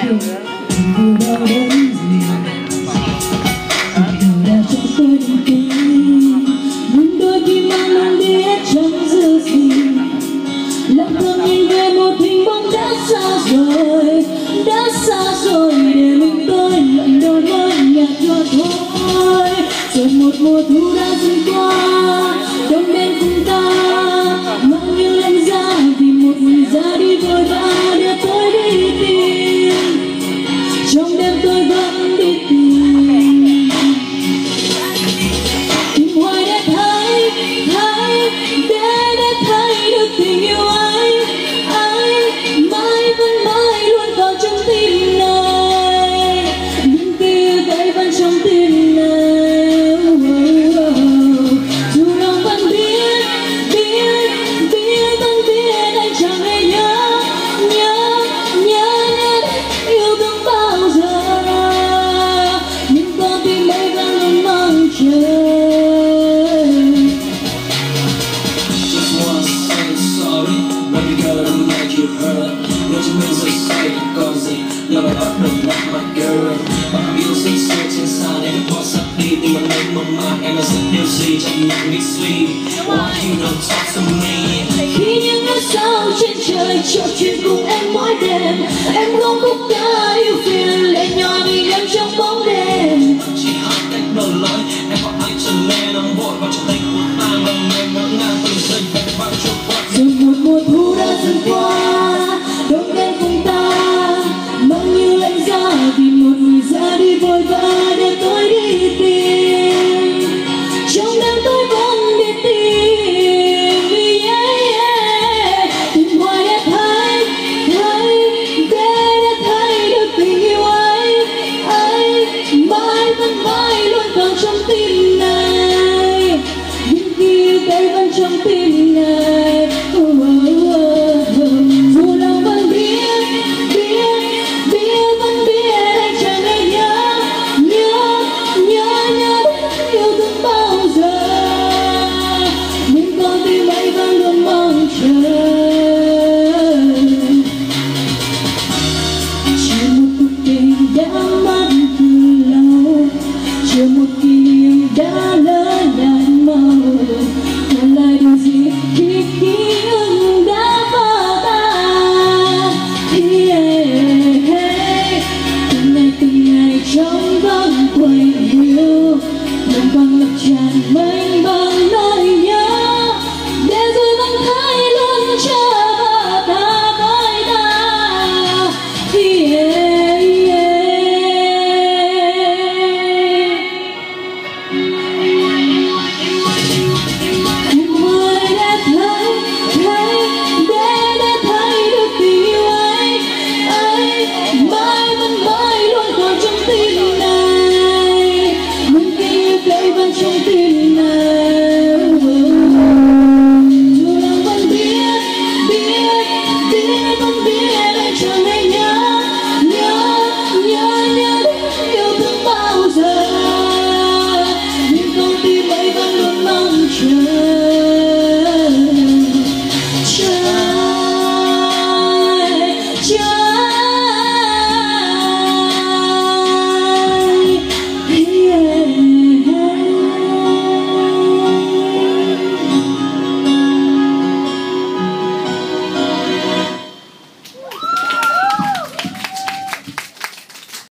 từ đâu đến gì từ đã cho tôi niềm tin nhưng đôi khi mang mang biết chẳng giữ gì lặng thầm nhìn về một hình bóng đã xa rồi để mình tôi lặng đôi môi nhạt nhòa thôi rồi một mùa thu đã dần qua đông đen cùng ta mang như lần ra vì một người ra đi vội vã để tôi đi tìm trong đêm tôi vẫn đi tìm hoài để thấy để thấy được tình yêu ấy mãi vẫn mãi luôn còn trong tim này những kia ấy vẫn trong tim này dù lòng vẫn biết vẫn biết anh chẳng hề nhớ yêu thương bao giờ nhưng con tim ấy vẫn luôn mong chờ. What you mean so say còn gì là bài hát đừng love my girl bạn yêu xinh xinh trên xa đến có sắp đi tim mình lên mong màng em là rất điều gì trong những nghĩ suy why you don't talk to me khi những ngôi sao trên trời trò chuyện cùng em mỗi đêm em không khúc ca